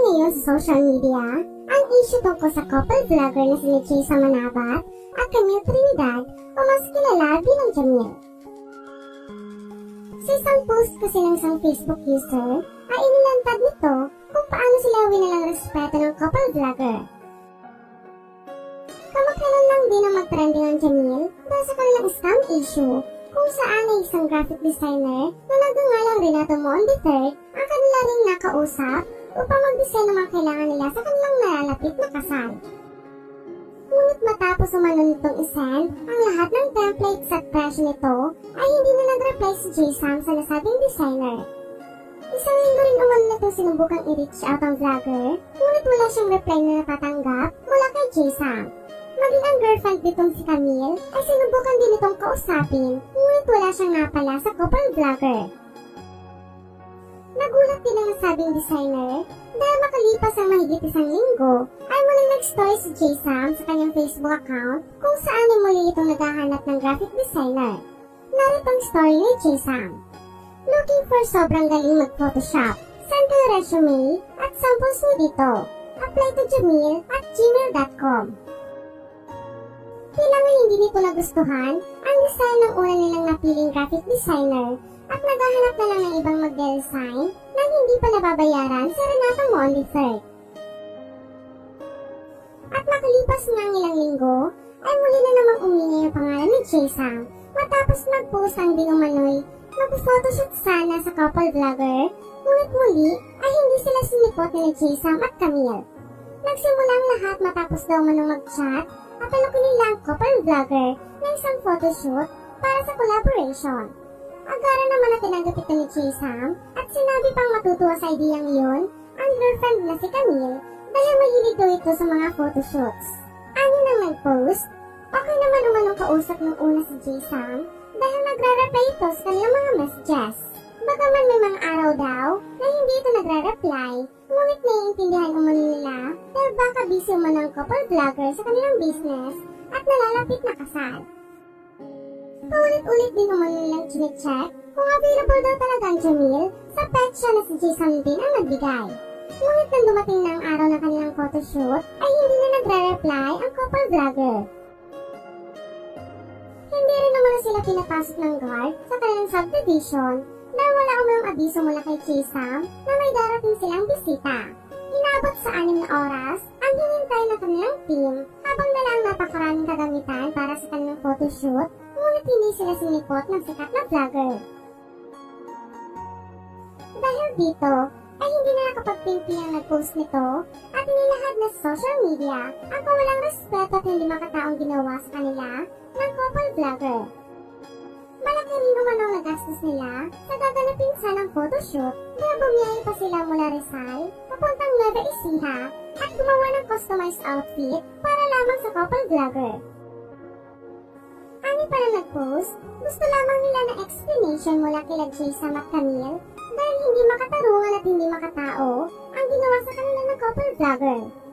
ngayon sa social media ang issue tungkol sa couple vlogger na sina Jayzam Manabat at Camille Trinidad o mas kilala bilang Jamill. Sa isang post kasi ng isang Facebook user ay inilantad nito kung paano sila winalang respeto ng couple vlogger. Kamakailan lang din ang mag-trending ang Jamill dahil sa kanilang scam issue kung saan ay isang graphic designer na nagngangalang Renato III ang kanila ring nakausap upang mag-design ng mga kailangan nila sa kanilang nalalapit na kasal. Ngunit matapos umano nitong isend ang lahat ng templates at presyo nito ay hindi na nag-reply si Jayzam sa nasabing designer. Isang linggo rin umano na itong sinubukang i-reach out ang vlogger, ngunit wala siyang reply na natatanggap mula kay Jayzam. Maging ang girlfriend nitong si Camille ay sinubukan din itong kausapin, ngunit wala siyang napala sa couple vlogger. Nagulat din ang nasabing designer dahil makalipas ang mahigit isang linggo ay muling nag-story si Jayzam sa kanyang Facebook account kung saan ay muli itong naghahanap ng graphic designer. Narito ang story ni Jayzam. Looking for sobrang galing mag-Photoshop. Send to your resume at samples mo dito. Apply to Jamill@gmail.com. Tila nga hindi nito nagustuhan ang design ng una nilang napiling graphic designer at naghahanap na lang ng ibang mag-design nang hindi pa nababayaran si Renato III. At makalipas nga ang ilang linggo, ay muli na namang umingay ang pangalan ni Jayzam matapos mag-post ang di umano'y mag-photoshoot sana sa couple vlogger, ngunit muli ay hindi sila sinipot ni Jayzam at Camille. Nagsimula ang lahat matapos daw manong mag-chat at alukin nila ang couple vlogger na isang photoshoot para sa collaboration. Agara naman na tinanggap ito ni Jayzam at sinabi pang matutuwa sa ideyang iyon ang girlfriend na si Camille dahil mahilig daw ito sa mga photoshoots. Ano nang nag-post? Okay naman umanong kausap ng una si Jayzam dahil nagre-reply ito sa kanilang mga messages. Bagaman may mga araw daw na hindi ito nagre-reply, ngunit naiintindihan umano nila dahil baka busy umano ang couple vlogger sa kanilang business at nalalapit na kasal. Paulit-ulit din umano nilang chinecheck kung available daw talaga ang Jamill sa petsa na si Jayzam din ang nagbigay. Ngunit nang dumating na ang araw ng kanilang photoshoot ay hindi na nagre-reply ang couple vlogger. Hindi rin naman sila pinapasok ng guard sa kanilang subdivision dahil wala umayong abiso mula kay Jayzam na may darating silang bisita. Inabot sa 6 na oras ang hinintay ng kanilang team habang dala ang napakaraming kagamitan para sa kanilang photoshoot, ngunit hindi sila sinipot ng sikat na vlogger. Dahil dito ay hindi na nakapagpinti ang nag-post nito at inilahad na sa social media ang kawalang respeto at hindi makataong ginawa sa kanila ng couple vlogger. Malaki rin naman ang nagastos nila sa gaganapin sanang photoshoot dahil bumiyahe pa sila mula Rizal papuntang Nueva Ecija at gumawa ng customized outfit para lamang sa couple vlogger. Ani pa na nag-post, gusto lamang nila ng explanation mula kila Jayzam at Camille dahil hindi makatarungan at hindi makatao ang ginawa sa kanila ng couple vlogger.